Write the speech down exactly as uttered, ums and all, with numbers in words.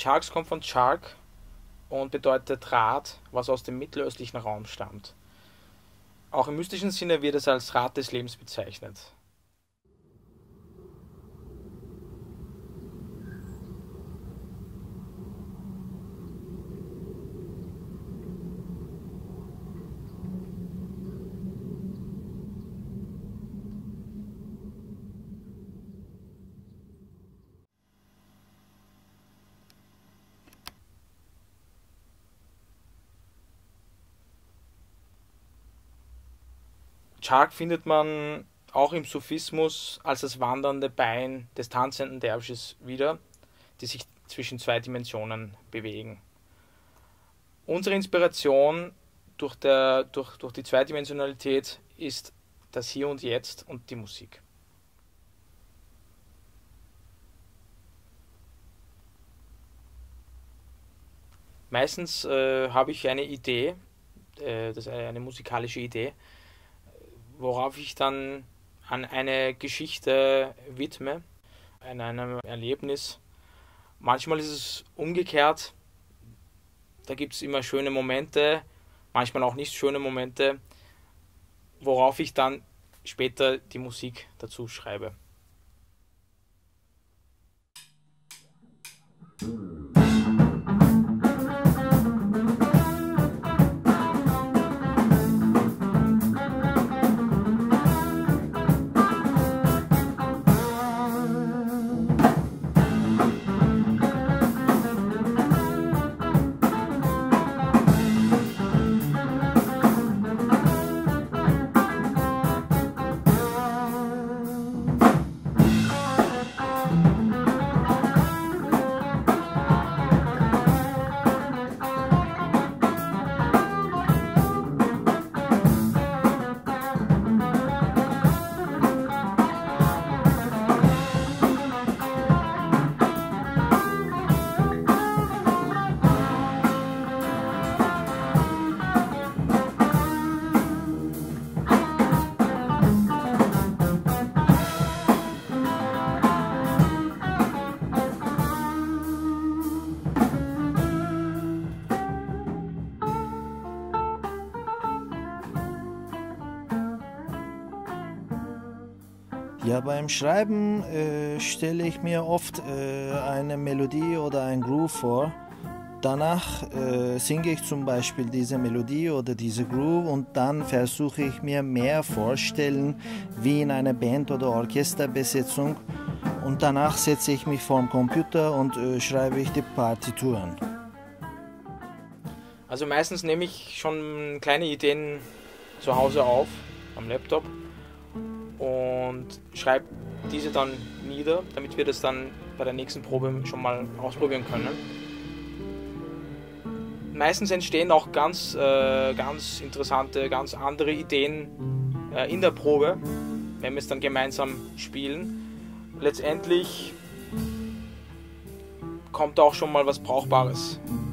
Charx kommt von Chark und bedeutet Rat, was aus dem mittelöstlichen Raum stammt. Auch im mystischen Sinne wird es als Rat des Lebens bezeichnet. Chark findet man auch im Sufismus als das wandernde Bein des tanzenden Derwisches wieder, die sich zwischen zwei Dimensionen bewegen. Unsere Inspiration durch, der, durch, durch die Zweidimensionalität ist das Hier und Jetzt und die Musik. Meistens äh, habe ich eine Idee, äh, das ist eine musikalische Idee, worauf ich dann an eine Geschichte widme, an einem Erlebnis. Manchmal ist es umgekehrt, da gibt es immer schöne Momente, manchmal auch nicht schöne Momente, worauf ich dann später die Musik dazu schreibe. Ja, beim Schreiben äh, stelle ich mir oft äh, eine Melodie oder ein Groove vor. Danach äh, singe ich zum Beispiel diese Melodie oder diese Groove und dann versuche ich mir mehr vorstellen, wie in einer Band- oder Orchesterbesetzung. Und danach setze ich mich vor den Computer und äh, schreibe ich die Partituren. Also meistens nehme ich schon kleine Ideen zu Hause auf, am Laptop, und schreibe diese dann nieder, damit wir das dann bei der nächsten Probe schon mal ausprobieren können. Meistens entstehen auch ganz, äh, ganz interessante, ganz andere Ideen äh, in der Probe, wenn wir es dann gemeinsam spielen. Letztendlich kommt auch schon mal was Brauchbares